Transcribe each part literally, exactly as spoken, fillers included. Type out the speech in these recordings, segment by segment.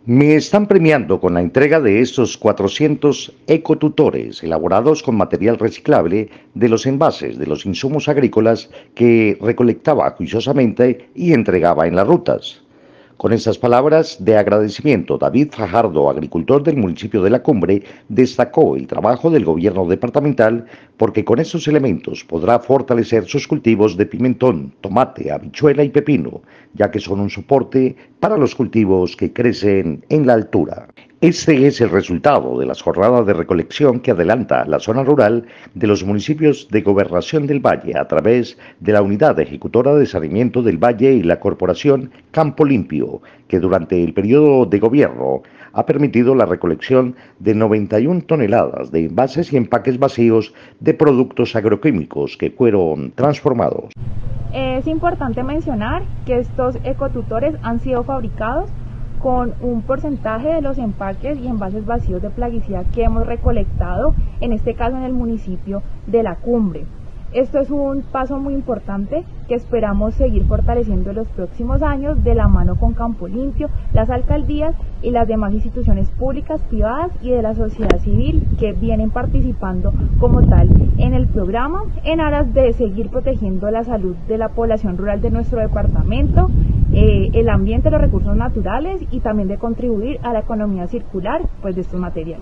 Me están premiando con la entrega de estos cuatrocientos ecotutores elaborados con material reciclable de los envases de los insumos agrícolas que recolectaba juiciosamente y entregaba en las rutas. Con estas palabras de agradecimiento, David Fajardo, agricultor del municipio de La Cumbre, destacó el trabajo del gobierno departamental porque con estos elementos podrá fortalecer sus cultivos de pimentón, tomate, habichuela y pepino, ya que son un soporte para los cultivos que crecen en la altura. Este es el resultado de las jornadas de recolección que adelanta la zona rural de los municipios de Gobernación del Valle a través de la Unidad Ejecutora de Saneamiento del Valle y la Corporación Campo Limpio, que durante el periodo de gobierno ha permitido la recolección de noventa y una toneladas de envases y empaques vacíos de productos agroquímicos que fueron transformados. Es importante mencionar que estos ecotutores han sido fabricados con un porcentaje de los empaques y envases vacíos de plaguicida que hemos recolectado, en este caso en el municipio de La Cumbre. Esto es un paso muy importante que esperamos seguir fortaleciendo en los próximos años de la mano con Campo Limpio, las alcaldías y las demás instituciones públicas, privadas y de la sociedad civil que vienen participando como tal en el programa en aras de seguir protegiendo la salud de la población rural de nuestro departamento, eh, el ambiente, los recursos naturales y también de contribuir a la economía circular pues, de estos materiales.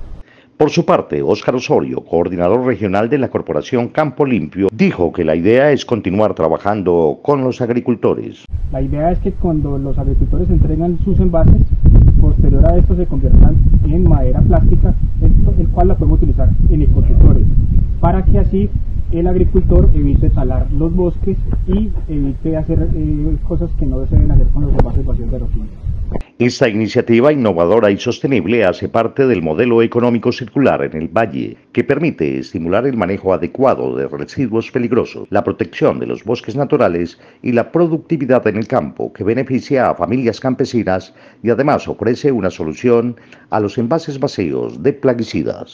Por su parte, Óscar Osorio, coordinador regional de la Corporación Campo Limpio, dijo que la idea es continuar trabajando con los agricultores. La idea es que cuando los agricultores entregan sus envases, posterior a esto se conviertan en madera plástica, el cual la podemos utilizar en ecotutores, para que así el agricultor evite talar los bosques y evite hacer eh, cosas que no se deben hacer con los envases vacíos de residuos. Esta iniciativa innovadora y sostenible hace parte del modelo económico circular en el Valle, que permite estimular el manejo adecuado de residuos peligrosos, la protección de los bosques naturales y la productividad en el campo, que beneficia a familias campesinas y además ofrece una solución a los envases vacíos de plaguicidas.